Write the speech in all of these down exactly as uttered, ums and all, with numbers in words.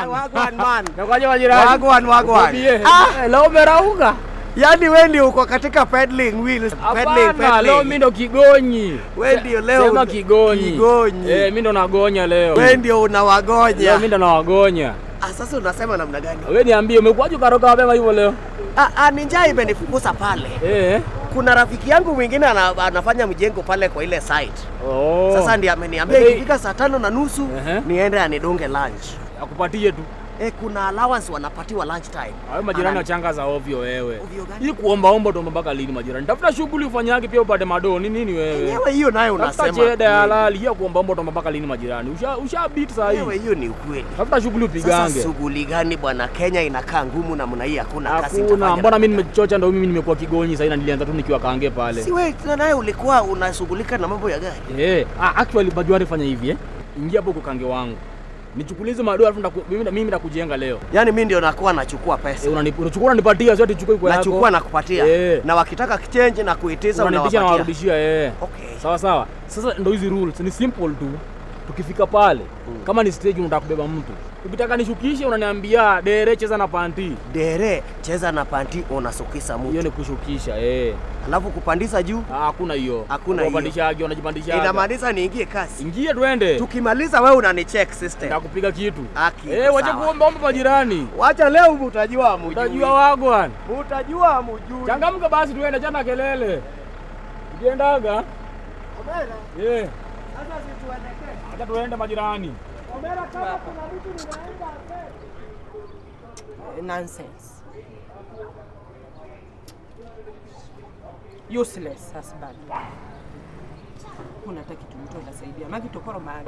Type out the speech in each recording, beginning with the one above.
man. Wagwan man. Nakwaje Majirani? Wagwan wagwan. Ah, leo umerauka. Yaani wewe ndio uko katika peddling wheels, peddling peddling. Leo mimi ndo kigonyi. Wewe ndio leo. Sema kigonyi. Kigonyi. Eh, mimi ndo nagonya leo. Wewe ndio unawagonya. Leo mimi ndo nawagonya. Ah, sasa unasema namna gani? Wewe niambie umekuaje karoka mapema hivyo leo? Ah, ah ni njaa imenifukuza pale. Eh. Kuna rafiki yangu mwingine anafanya mjengo pale kwa ile site. Oh. Sasa ndiye ameniambia Hey. ikifika saa tano na nusu uh -huh. niende anidonge lunch. Akupatie tu. Eh, kuna allowance wanapatiwa lunch time. Hayo majirani wachanga za ovyo wewe. Ovyo gani? Hii kuomba omba ndo mpaka lini majirani? Tafuta shughuli ufanyake pia upate madoo. Ni nini wewe? Wewe hiyo nayo unasema. Tafuta cheda ya halali. Hiyo kuomba omba ndo mpaka lini majirani? Usha usha beat saa hii. Wewe hiyo ni ukweli. Tafuta shughuli upigange. Sasa shughuli gani bwana? Kenya inakaa ngumu na mna hii hakuna kazi. Hakuna. Mbona mimi nimechocha ndo mimi nimekuwa kigonyi sasa nilianza tu nikiwa kaange pale. Si wewe naye ulikuwa unashughulika na mambo ya gari? Eh, ah actually majirani fanya hivi eh. Ingia hapo kwa kange wangu. Nichukulize madoa alafu mimi mimi nakujenga leo. Yaani mimi ndio nakuwa nachukua pesa. Eh, unachukua unanipatia sio tuchukue kwa yako. Nachukua na kupatia. Yeah. Na wakitaka exchange na kuitiza unawapatia. Na warudishia eh. Okay. Sawa sawa. Sasa ndio hizi rules ni simple tu. Tukifika pale hmm. kama ni stage unataka kubeba mtu. Ukitaka nishukishe unaniambia dere cheza na panti. Dere cheza na panti unasukisha mtu. Hiyo ni kushukisha eh. Alafu kupandisha juu? Ah, hakuna hiyo. Hakuna hiyo. Unapandishaje unajipandishaje? Inamaanisha niingie kasi. Ingie twende. Tukimaliza wewe unanicheck system. Nakupiga kitu. Aki, eh, wacha kuomba omba majirani. Wacha leo utajua amujui. Utajua wagwan. Utajua amujui. Changamka basi tuende jana kelele. Ukiendaga? Omera. Eh. Sasa si tuelekee. Acha tuende majirani. Omera kama kuna mtu ninaenda Nonsense. Useless husband. Unataka kitu mtu anasaidia. Maki tokoro mage.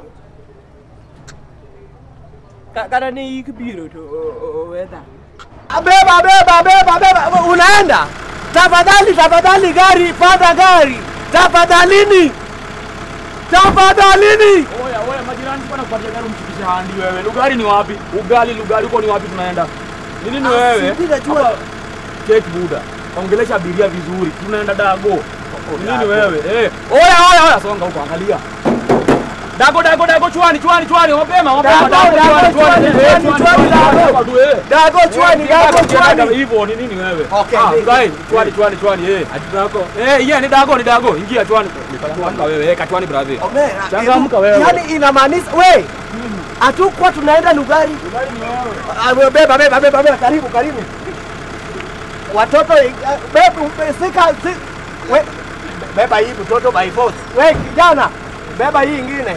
Kana ni ikibiro to weather. Beba beba beba beba unaenda? Tafadhali tafadhali gari panda gari. Tafadhalini. Tafadhalini. Oya oya majirani bwana kupatia gari umchukishe handi wewe. Lugari ni wapi? Ugali lugari uko ni wapi tunaenda? Ni nini wewe? Sijajua. Take buda. Ongelesha abiria vizuri. Tunaenda Dago. Ni nini wewe? Eh. Oya oya oya songa huko angalia. Dago dago dago chwani chwani chwani mapema mapema dago chwani chwani chwani dago. Dago chwani dago chwani. Hivyo ni nini wewe? Okay. Guys, chwani chwani chwani eh. Atutako. Eh, yeye ni dago ni dago. Ingia chwani. Changamka wewe. Eh, kachwani brother. Changamka wewe. Yaani inamaanisha wewe hatukuwa tunaenda Lugari. Lugari ni wewe. Beba beba beba beba karibu karibu. Watoto beba sika we beba hii mtoto by force. Wewe kijana beba hii nyingine.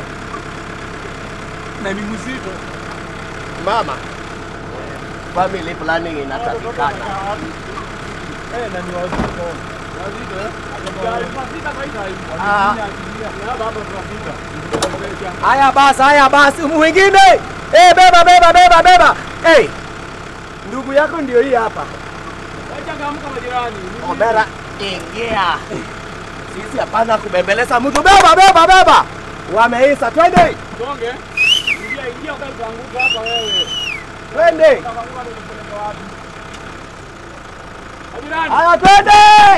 Na ni mzito. Mama. Family planning inatakikana. Eh, na ni wazito. Wazito eh? Tunafika kwa hiyo. Ah. Hapa hapa tunafika. Haya basi, haya basi. Mwingine. Eh, beba beba beba beba. Eh. Ndugu yako ndio hii hapa. Changamka majirani. Omera ingia. Sisi hapana kubembeleza mtu. Beba beba beba. Wameisa twende. Songe. Ingia ingia ukae kuanguka hapa wewe. Twende. Majirani. Haya twende.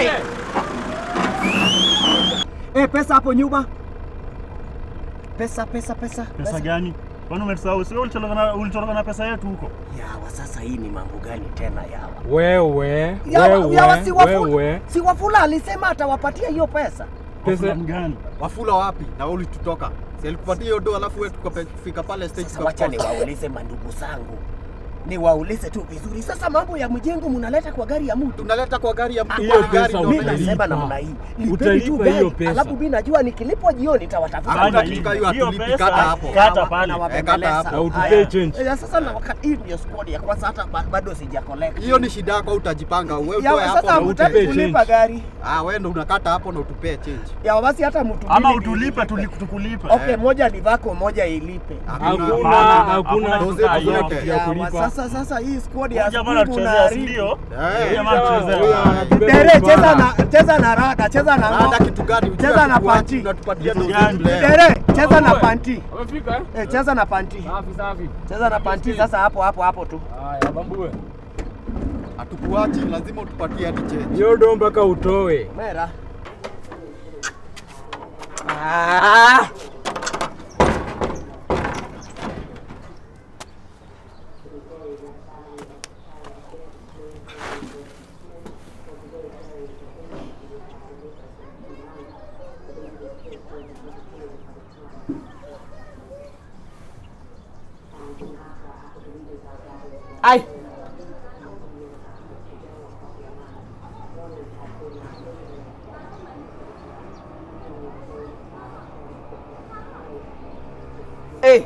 Eh, pesa hapo nyuma. Pesa pesa pesa. Pesa gani? Kwani umesahau sio ulichoroka ulichoroka na pesa yetu huko? Yawa sasa hii ni mambo gani tena yawa? Wewe, wewe, yawa si Wafula. wewe. Si Wafula alisema atawapatia hiyo pesa. Pesa gani? Wafula wapi? Na wewe ulitutoka. Si alikupatia hiyo do alafu wewe tukafika pale stage kwa. Wacha niwaulize mandugu zangu. Niwaulize tu vizuri. Sasa mambo ya mjengo mnaleta kwa gari ya mtu. Tunaleta kwa gari ya mtu. Hiyo pesa mimi nasema namna hii. Utalipa hiyo pesa. Alafu mimi najua nikilipwa jioni nitawatafuta. Hatutachukua hiyo atulipi kata hapo. Kata pale. Kata hapo. Na utupee change. Eh, sasa na wakati hii ndio squad ya kwanza hata bado sija collect. Hiyo ni shida yako utajipanga. Wewe utoe hapo. Sasa utalipa kulipa gari. Ah, wewe ndo unakata hapo na utupee change. Ya basi hata mtu ama utulipe tulikutukulipa. Okay, moja ni vako moja ilipe. Hakuna hakuna doze ya kulipa. Sasa sasa hii squad ya jamaa tunachezea ndio. Eh, jamaa tunachezea. Dere cheza na cheza na rada, cheza na rada kitu gani? Cheza na panti. Unatupatia doze. Dere cheza na panti. Umefika eh? Eh, cheza na panti. Safi safi. Cheza na panti sasa hapo hapo hapo tu. Haya, bambue. Hatukuachi, lazima utupatie hadi change. Hiyo ndo mpaka utoe. Mera. Ai. Eh.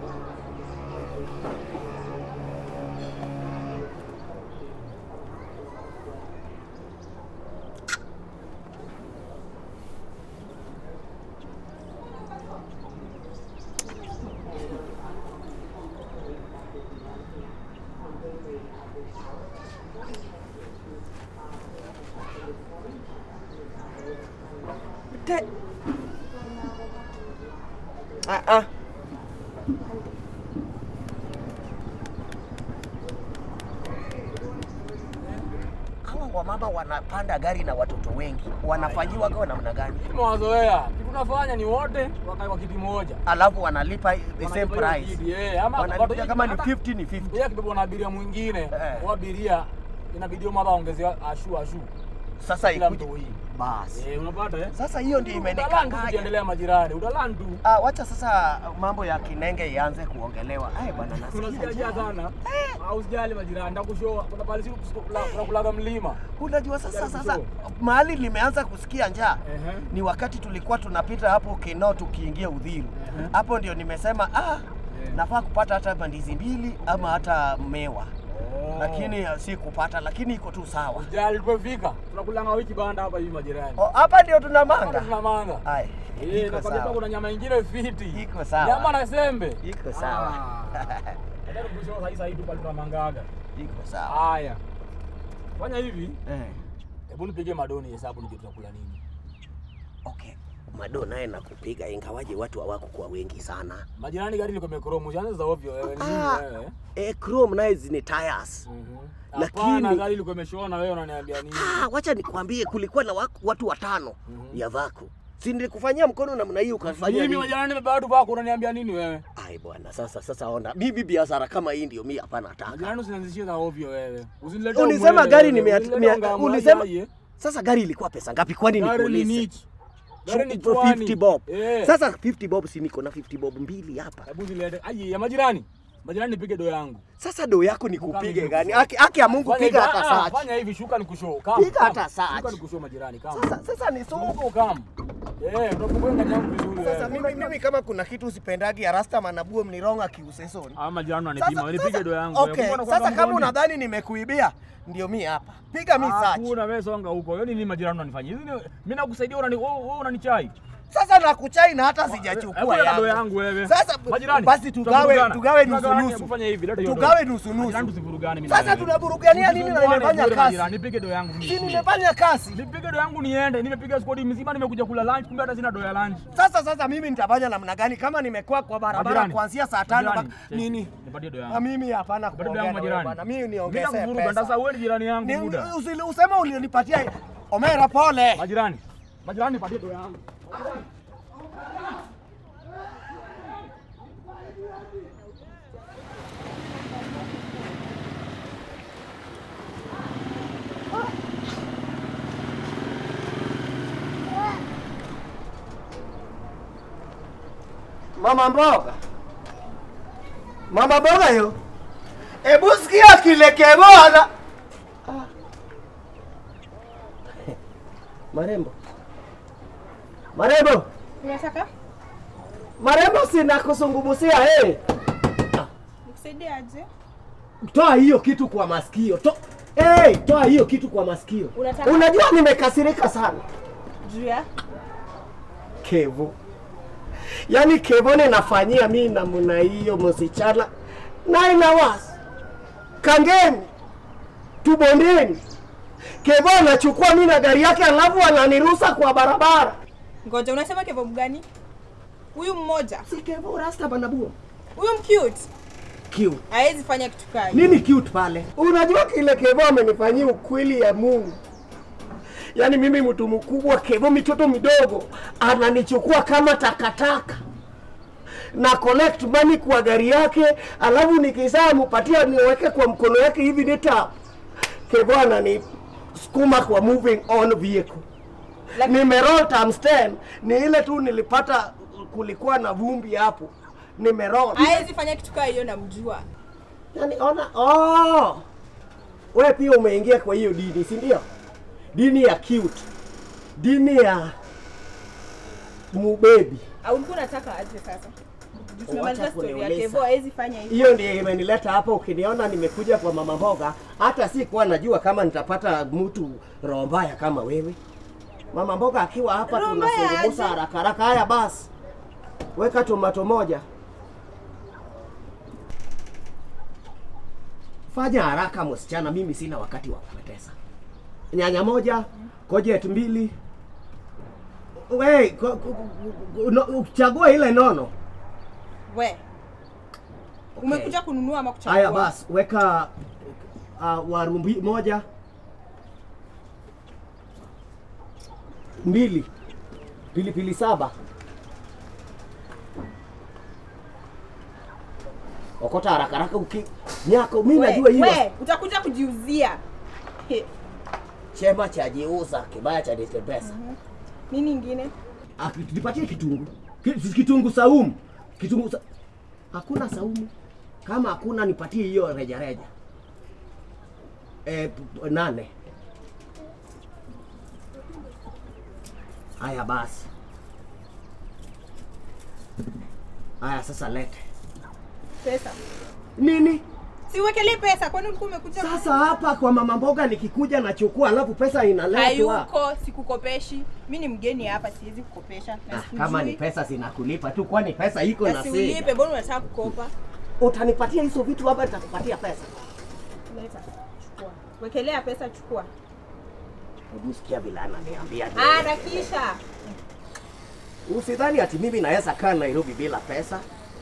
Te. Ah ah. Hawa wamama wanapanda gari na watoto wengi. Wanafanyiwa kwa namna gani? Mazoea. Tunafanya ni wote kwa kiti moja. Alafu wanalipa the same price. Eh, ama wanalipa kama ni fifty ni fifty. Yeye kibebo na abiria mwingine. Kwa abiria inabidi mama aongezea ashu ashu. Sasa ikuja basi. Eh, unapata eh? Sasa hiyo ndio imenikanga. Tukiendelea majirani, utalandu. Ah, wacha sasa mambo ya kinenge ianze kuongelewa. Ai bwana nasikia. Unasikia sana. Au usijali majirani, ndakushoa. Kuna pale siku kulaga mlima. Unajua sasa sasa mahali limeanza kusikia njaa. Ni wakati tulikuwa tunapita hapo Keno tukiingia Udhiru. Hapo ndio nimesema ah, nafaa kupata hata bandizi mbili ama hata mewa. Oh. Lakini si kupata, lakini iko tu sawa. Ujali tumefika. Tunakulanga wiki banda hapa hivi majirani. Oh, hapa ndio tunamanga. Tunamanga. Hai. Eh, nakwambia kuna nyama nyingine fiti. Iko sawa. Nyama na sembe. Iko sawa. Ndio kushoa sasa hivi pale tunamangaga. Iko sawa. Haya. Fanya hivi. Eh. Hebu nipige madoni hesabu ni tutakula nini. Okay. Mado naye nakupiga ingawaje watu hawako kwa wengi sana. Majirani gari liko chrome, usianze za ovyo wewe ni nini wewe? Eh, chrome naye zini tires. Mhm. Lakini gari liko imeshona wewe unaniambia nini? Ah, wacha nikwambie kulikuwa na watu watano mm -hmm. ya vako. Si nilikufanyia mkono namna hiyo ukafanyia mimi majirani nimebeba watu wako unaniambia nini wewe? Ai bwana sasa sasa ona. Mimi biashara kama hii ndio mimi hapana nataka. Majirani usinianzishie za ovyo wewe. Usiniletee. Ulisema gari nimeatumia. Ulisema sasa gari ilikuwa pesa ngapi kwani ni polisi? Gari ni fifty bob. Yeah. Sasa fifty bob si niko na fifty bob mbili hapa. Hebu zilete. Ai ya majirani. Majirani nipige do yangu. Sasa do yako nikupige gani? Haki haki ya Mungu piga hata saa. Fanya hivi shuka nikushow. Kama. Piga hata saa. Shuka nikushow majirani kama. Sasa sasa ni soko kama. Eh, unafungua ngani yangu vizuri. Sasa mimi mimi kama kuna kitu usipendagi ya rasta manabuo mnironga kiusesoni. Ah majirani wananipima. Nipige do yangu. Okay. Sasa kama unadhani nimekuibia ndio mimi hapa. Piga mimi search. Hakuna wewe songa huko. Wewe nini majirani wananifanyia? Hizi mimi nakusaidia unani wewe unanichai. Sasa nakuchai na hata sijachukua yangu. yangu wewe. Sasa majirani basi tugawe tugawe nusu nusu. Fanya hivi leta hiyo. Tugawe nusu nusu. Majirani tusivurugane mimi. Sasa tunavurugania nini na nimefanya kazi? Nipige do yangu mimi. Si nimefanya kazi. Nipige do yangu niende. Nimepiga squad mzima nimekuja kula lunch kumbe hata sina do ya lunch. Sasa sasa mimi nitafanya namna gani kama nimekuwa kwa barabara kuanzia saa tano mpaka nini? Nipatie do yangu. Na mimi hapana kuongea bwana. Mimi niongeze pesa. Mimi sasa wewe jirani yangu muda. Useme ulinipatia Omera pole. Majirani. Majirani nipatie do yangu. Mama mboga. Mama mboga yo. Ebu sikia kile kebona. Ah. Marembo. Marembo. Unataka? Marembo sina kusungumusia hey. Nikusaidie aje? Toa hiyo kitu kwa masikio. To hey, toa hiyo kitu kwa masikio. Unataka? Unajua nimekasirika sana. Juu ya Kevo. Yaani Kevone nafanyia mimi na muna hiyo msichana nine hours. Kangeni. Tubondeni. Kevo anachukua mimi na gari yake alafu ananiruhusa kwa barabara. Ngoja unasema Kevo mgani? Huyu mmoja. Si Kevo rasta banabuo. Huyu mcute. Cute. Haezi fanya kitu kali. Nini cute pale? Unajua kile Kevo amenifanyia ukweli ya Mungu. Yaani mimi mtu mkubwa Kevo mitoto midogo ananichukua kama takataka. Na collect money kwa gari yake, alafu nikizaa mupatia niweke kwa mkono yake hivi nita. Kevo anani sukuma kwa moving on vehicle. Like, nimeroll times ten, ni ile tu nilipata kulikuwa na vumbi hapo. Nimeroll. Haezi fanya kitu kama hiyo namjua. Yaani ona, oh. Wewe pia umeingia kwa hiyo dini, si ndio? Dini ya cute. Dini ya mubebi. Au ulikuwa unataka aje sasa? Tunamaliza story yake, hivyo hawezi fanya hivyo. Hiyo ndiyo imenileta hapa. Ukiniona nimekuja kwa mama mboga, hata si kwa najua kama nitapata mtu roho mbaya kama wewe. Mama mboga akiwa hapa tunazungumza haraka haraka. Haya basi. Weka tomato moja. Fanya haraka msichana, mimi sina wakati wa kupoteza. Nyanya moja, kojet mbili. We, uchagua ile nono. We. Okay. Umekuja kununua ama kuchagua? Haya basi, weka uh, warumbi moja. Mbili. Pili pili saba. Okota haraka haraka uki nyako mimi najua hiyo. We, utakuja kujiuzia. Chema cha jiuza, kibaya cha dete pesa. Mm -hmm. Nini nyingine? Ah, tupatie kitungu. Kitungu saumu. Kitungu sa... Hakuna saumu. Kama hakuna nipatie hiyo reja reja. Eh, nane. Haya basi. Haya sasa lete. Pesa. Nini? Siwekelee pesa, kwani ulikuwa umekuja? Sasa hapa kwa mama mboga nikikuja nachukua alafu pesa inaletwa. Hayuko, sikukopeshi. Mimi ni mgeni hapa, siwezi kukopesha. Ah, kama ni pesa zinakulipa tu, kwani pesa iko na sisi. Ulipe, mbona unataka kukopa? Utanipatia hizo vitu hapa nitakupatia pesa. Leta, chukua. Wekelea pesa, chukua. Unasikia bila ananiambia. Ah, na kisha. Usidhani ati mimi naweza kaa Nairobi bila pesa.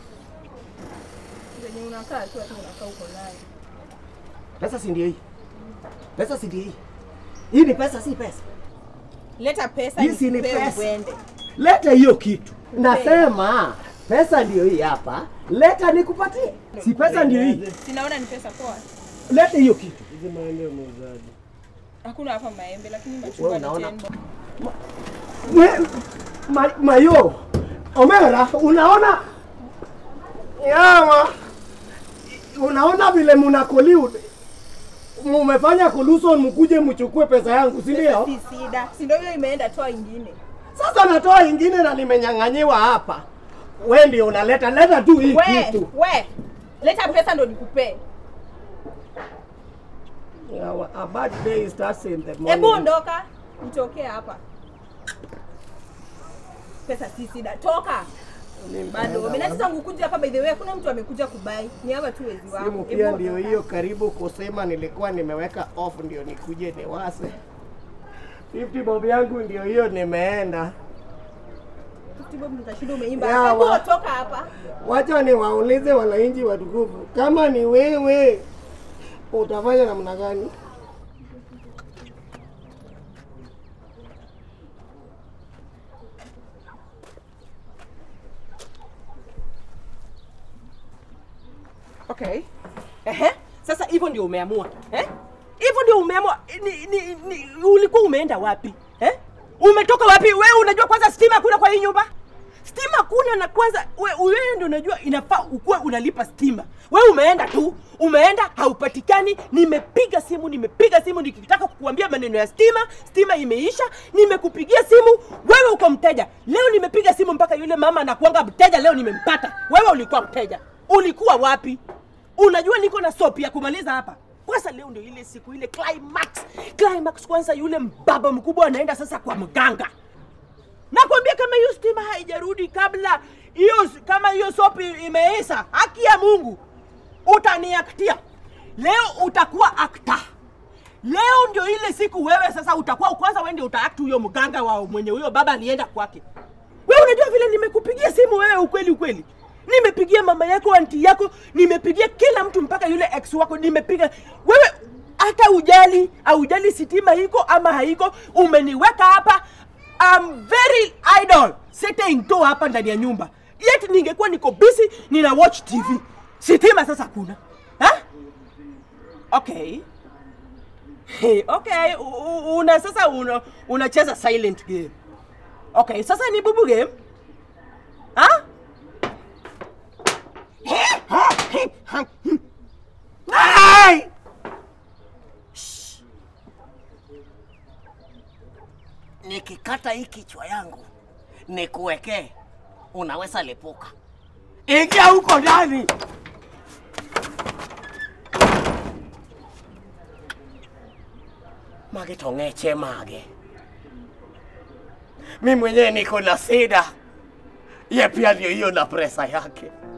Zenye unakaa tu ati unakaa uko nayo. Pesa si ndio hii? Pesa si ndio hii? Hii ni pesa, si pesa. Leta pesa hii ni pesa. Uende. Leta hiyo kitu. Nasema pesa ndio hii hapa. Leta nikupatie. Si pesa ndio hii? Sinaona ni pesa poa. Leta hiyo kitu. Hizi maembe umeuzaje? Hakuna hapa maembe lakini machungwa ni tembo. Ma, ma, mayo. Omera, unaona? Yawa. Unaona vile mnakoliu. Mumefanya koluson mkuje mchukue pesa yangu, si ndio? Si sida. Si ndio hiyo imeenda, toa ingine. Sasa natoa ingine na nimenyang'anyiwa hapa. Wewe ndio unaleta, leta tu hii kitu. We, leta pesa ndo nikupe. Yeah, a bad day starts in the morning. Hebu ondoka, nitokee hapa. Pesa si sida, toka. Bado, mimi nataka kukuja hapa by the way, kuna mtu amekuja kubai. Ni hapa tu wezi wangu. Simu pia ndio hiyo karibu kusema nilikuwa nimeweka off ndio nikuje niwase. fifty bob yangu ndio hiyo nimeenda. fifty bob mtashinda umeimba. Hebu toka hapa. Wacha niwaulize wananchi watukufu, kama ni wewe utafanya namna gani? Okay. Ehe. Sasa hivyo ndio umeamua. Eh? Hivyo ndio umeamua. Ni, ni, ni, ulikuwa umeenda wapi? Eh? Umetoka wapi? Wewe unajua kwanza stima kuna kwa hii nyumba? Stima kuna na kwanza wewe wewe ndio unajua inafaa ukuwe unalipa stima. Wewe umeenda tu, umeenda haupatikani, nimepiga simu, nimepiga simu nikitaka kukuambia maneno ya stima, stima imeisha, nimekupigia simu, wewe uko mteja. Leo nimepiga simu mpaka yule mama anakuanga mteja, leo nimempata. Wewe ulikuwa mteja. Ulikuwa wapi? Unajua niko na sopi ya kumaliza hapa. Kwanza leo ndio ile siku ile climax. Climax kwanza yule mbaba mkubwa anaenda sasa kwa mganga. Nakwambia kama hiyo stima haijarudi kabla hiyo kama hiyo sopi imeisha, haki ya Mungu utaniaktia. Leo utakuwa actor. Leo ndio ile siku wewe sasa utakuwa kwanza wewe ndio utaact huyo mganga wa mwenye huyo baba alienda kwake. Wewe unajua vile nimekupigia simu wewe ukweli ukweli. Nimepigia mama yako, aunti yako, nimepigia kila mtu mpaka yule ex wako nimepiga. Wewe hata ujali, au ujali sitima iko ama haiko, umeniweka hapa. I'm very idle sitting tu hapa ndani ya nyumba. Yet ningekuwa niko busy nina watch T V. Sitima sasa kuna. Ha? Okay. Hey, okay, una sasa una unacheza silent game. Okay, sasa ni bubu game. Ha? Hey! Shh. Nikikata hii kichwa yangu nikuwekee, unaweza lipuka. Ingia huko ndani. Mage tongeche mage. Mimi mwenyewe niko na sida. Ye pia ndio hiyo na presa yake.